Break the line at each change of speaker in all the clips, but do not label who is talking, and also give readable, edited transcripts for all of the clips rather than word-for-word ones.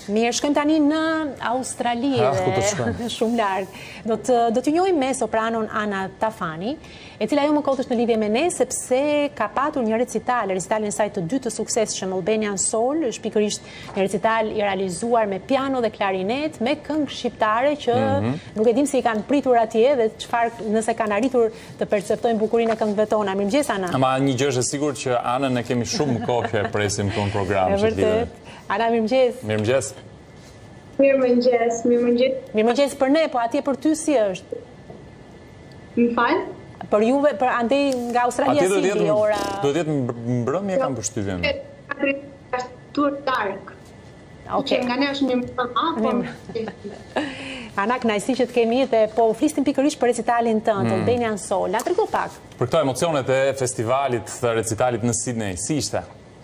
Mirë, shkojmë tani në Australi dhe shumë larg. Do t'ju njohim me sopranon Ana Tafani, e cila jo më kot është në lidhje me ne, sepse ka patur një recitalin saj të dytë të suksesshëm, Albanian Soul, është pikërisht një recital i realizuar me piano dhe klarinet, me këngë shqiptare që nuk e dim si i kanë pritur atje dhe çfarë nëse kanë arritur të perceptojnë bukurinë e këngëve tona. Mirëmëngjes, Ana.
Ama një gjë është e sigurt që Anën e kemi shumë kohë presim këtu në program.
Ana, mirëmëngjes.
Mirëmëngjes.
Mirëmëngjes.
Mirëmëngjes për ne, po atje për ty si është?
Më fal?
Për juve, për andej nga Australia si di ora?
Do të jetë mbrëmje kam përshtypjen.
Tur dark.
Okej.
Nga ne është një më
Ana, kënaqësi që të kemi dhe po flistim pikërisht për recitalin tënd, Albanian Soul. Na trego pak.
Për këto emocionet e festivalit të recitalit në Sydney, si ishte?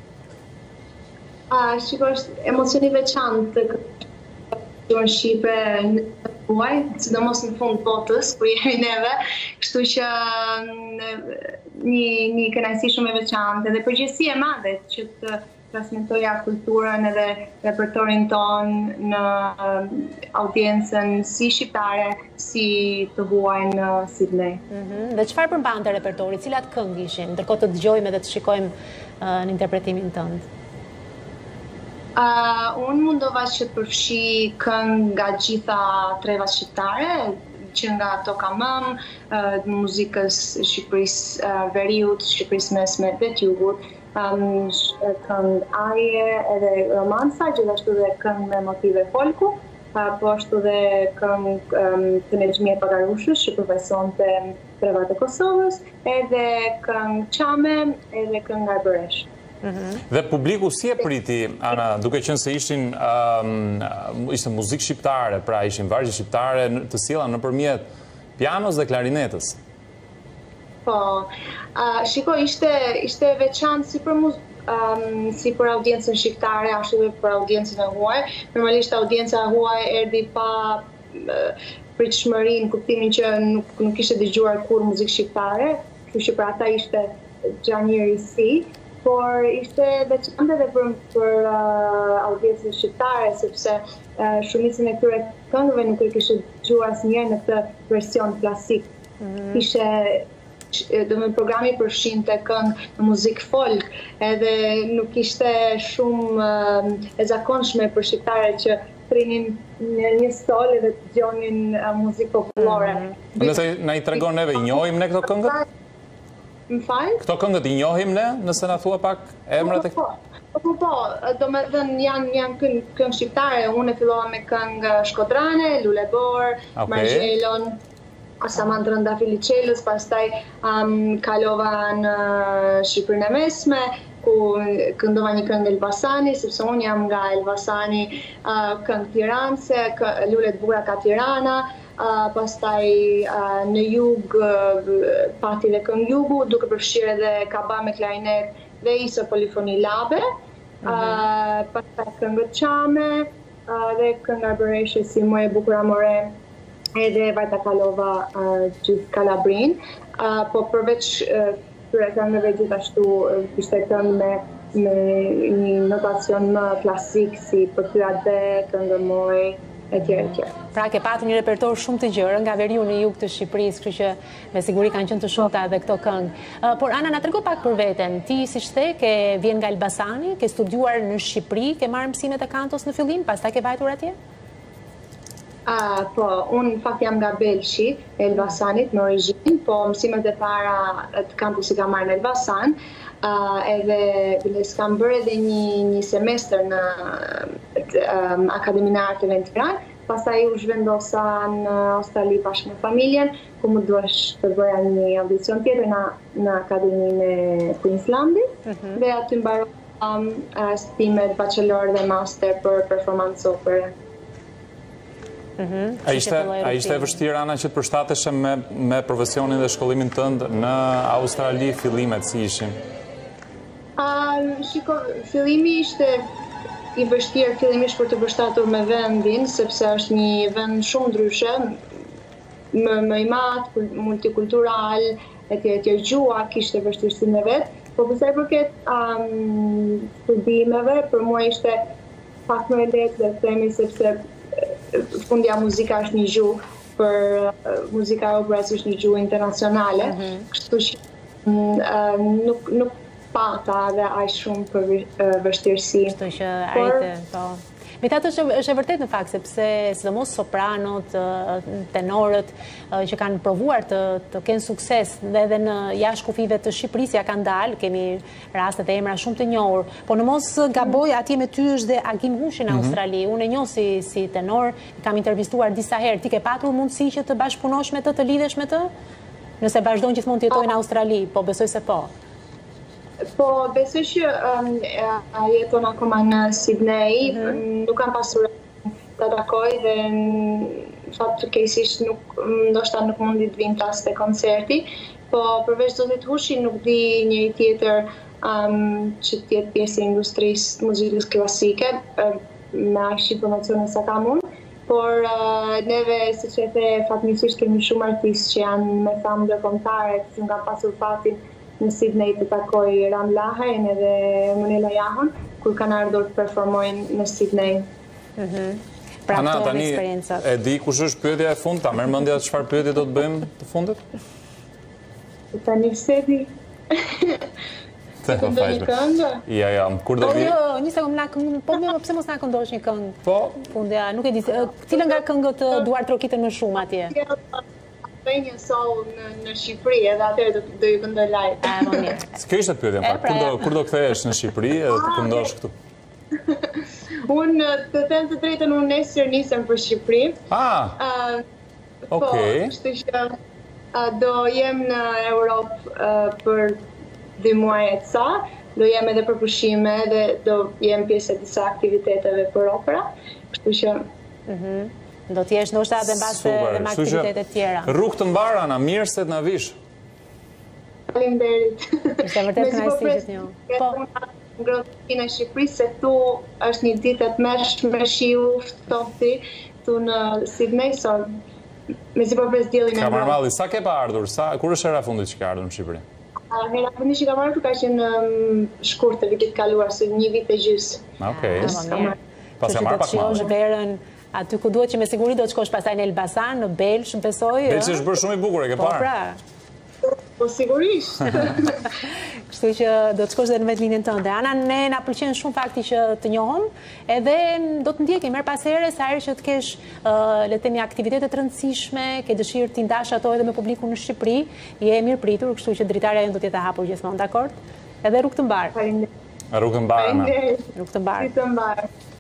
Shiko, është emocioni veçantë të në Shqipe në muaj, sidomos në fund botës, ku jemi neve, kështu që një kënaqësi shumë e veçantë dhe përgjegjësi e madhe që të transmetoja kulturën edhe repertorin ton në audiencën si shqiptare, si të huaj në Sydney.
Dhe çfarë përmbante repertori, cilat këngë ishin, ndërkohë të dëgjojmë edhe të shikojmë në interpretimin tënd?
Unë mundova që të përfshi këngë nga gjitha treva shqiptare, që nga Toka Mëm, muzikës Shqipërisë Veriut, Shqipërisë Mesme dhe t'Jugut, këngë aje edhe romansa, gjithashtu dhe këngë me motive folku, po ashtu dhe këngë të Nexhmije Pagarushës, që përvojësonte trevat e Kosovës, edhe këngë Çame, edhe këngë Arbëresh.
Dhe publiku si e priti, Ana, duke qenë se ishte muzikë shqiptare, pra ishin vargje shqiptare të sjella nëpërmjet pianos dhe klarinetës?
Po, shiko, ishte veçantë si për audiencën shqiptare, ashtu dhe për audiencën e huaj. Normalisht audienca e huaj erdhi pa pritshmëri në kuptimin që nuk ishte dëgjuar kur muzikë shqiptare, kështu që për ata ishte gjë një risi. Por ishte veçantë edhe për audiencën shqiptare, sepse shumicën e këtyre këngëve nuk e kishte dëgjuar asnjëherë në këtë version klasik. Ishte, programi përfshinte këngë në muzikë folk, edhe nuk ishte shumë e zakonshme për shqiptare që trinin në një stol edhe të dëgjonin muzikë popullore.
Nëse na i tregon neve, i njohim ne këto këngët?
Më falë?
Këto këngët i njohim ne, nëse na thua pak emrat e
Po, do me thënë janë këngë shqiptare, unë e fillova me këngë shkodrane, Lulebor, Margjelon, Samandrën da Filiçelës, pastaj kalova në Shqipërinë e Mesme, ku këndova një këngë Elbasani, sepse unë jam nga Elbasani, këngë tiranse, Lulet bura ka Tirana, pastaj në jug pati dhe këngë jugu, duke përfshirë edhe Kaba me klarinet dhe Iso Polifoni Labe, pastaj këngë Çame dhe këngë Arbëreshe si Moje Bukura More, edhe Vajta Kalova gjithë Kalabrin, po përveç këtyre këngëve gjithashtu ishte këngë me një notacion më klasik si Për ty atë, këngë Moj, etj.
Pra ke patur një repertor shumë të gjerë nga veriu në jug të Shqipërisë, kështu që me siguri kanë qenë të shumta edhe këto këngë. Por Ana, na trego pak për veten. Ti siç the, ke vjen nga Elbasani, ke studiuar në Shqipëri, ke marrë mësimet e kantos në fillim, pastaj ke vajtur atje?
Po, unë fakt jam nga Belshi, Elbasanit në origjinë, po mësimet e para të kantosit kam marrë në Elbasan, edhe s'kam bërë edhe një semestër në Akademinë e Arteve në Tiranë, pastaj u zhvendosa në Australi bashkë me familjen, ku më duhesh të bëja një audicion tjetër në Akademinë e Queenslandit, dhe aty mbarova stimet bachelor dhe master për performancë opere.
A ishte e vështirë, Ana, që të përshtateshe me profesionin dhe shkollimin tënd në Australi, fillimet si ishin?
Shiko, fillimi ishte i vështirë fillimisht për të përshtatur me vendin, sepse është një vend shumë ndryshe, më i madh, multikultural, etj. Gjua kishte vështirësinë e vet, po përsa i përket studimeve, për mua ishte pak më e lehtë dhe themi sepse fundja muzika është një gjuhë, për muzika e operës është një gjuhë internacionale, kështu që nuk pata dhe aq shumë për vështirësi.
Kështu që arrite, po. Megjithatë është e vërtet në fakt, sepse sidomos sopranot, tenorët që kanë provuar të kenë sukses dhe edhe në jashtë kufive të Shqipërisë ja kanë dalë, kemi raste të emra shumë të njohur. Po në mos gaboj, atje me ty është dhe Agim Hushi në Australi. Unë e njoh si tenor, kam intervistuar disa herë. Ti ke patur mundësi që të bashkëpunosh me të lidhesh me të? Nëse vazhdon gjithmonë të jetojë në Australi, po besoj se po.
Po, besoj që jeton akoma në Sydney, nuk kam pasur të takoj dhe fatë keqësisht ndoshta nuk mundi të vinë pas te koncerti, po përveç zotit Hushi nuk di njëri tjetër që të jetë pjesë e industrisë të muzikës klasike, me aq informacione sa kam unë, por neve, siç e the, fatmirësisht kemi shumë artistë që janë me famë ndërkombëtare, që kam pasur fatin në Sydney të takoj Ram Lahajn edhe Munela Jahon, kur kanë ardhur të performojnë në Sydney.
Pra
Ana,
këto
tani
eksperiencat.
e di kush është pyetja e fundit? Ta merr mendja çfarë pyetje do të bëjmë të fundit?
Tani se di.
Të
ndonjë këngë?
Ja, kur do vi?
Jo, një sekond na këngë, po pse mos na këndosh një këngë?
Po.
Fundja, nuk e di. Cilën nga këngët duar trokitën më shumë atje?
Bëj një soul në Shqipëri, edhe atëherë do ju këndoj live.
Më mirë.
S'ke ishte pyetje, kur do kthehesh në Shqipëri edhe të këndosh këtu?
Unë, të them të drejtën, unë nesër nisem për Shqipëri.
Okej.
Po, kështu që do jem në Europë për 2 muaj e ca, do jem edhe për pushime dhe do jem pjesë e disa aktiviteteve për opera, kështu që...
Do t'jesh ndoshta edhe mbase me aktivitete tjera.
Rrugë të mbara, Ana, mirë se t'na vish.
Faleminderit.
Ishte vërtet kënaqësi që t'njoh. Po.
Ngrohtësinë e Shqipërisë, se tu është një ditë e tmerrshme me shiu ftohti, tu në Sydney son. Me si përpres diellin e
Ka marrë malli, sa ke pa ardhur? Kur është hera fundit që ke ardhur në Shqipëri?
Hera fundit që kam ardhur ka qenë shkurt të vitit kaluar, se 1 vit e gjys.
Okej.
Pas ka marrë pak më. Verën aty ku duhet, që me siguri do të shkosh pastaj në Elbasan, në Belsh, besoj.
Belsh është bërë shumë i bukur, e ke parë?
Po, pra.
Po, sigurisht.
Kështu që do të shkosh dhe në vetë linjën tënde. Ana, ne na pëlqen shumë fakti që të njohëm, edhe do të ndjekim her pas here sa herë që të kesh le të themi aktivitete të rëndësishme, ke dëshirë të ndash ato edhe me publikun në Shqipëri, je mirë pritur, kështu që dritarja jonë do të jetë e hapur gjithmonë, dakord? Edhe rrugë të mbar.
Faleminderit.
Rrugë të mbar, Ana.
Rrugë të mbar.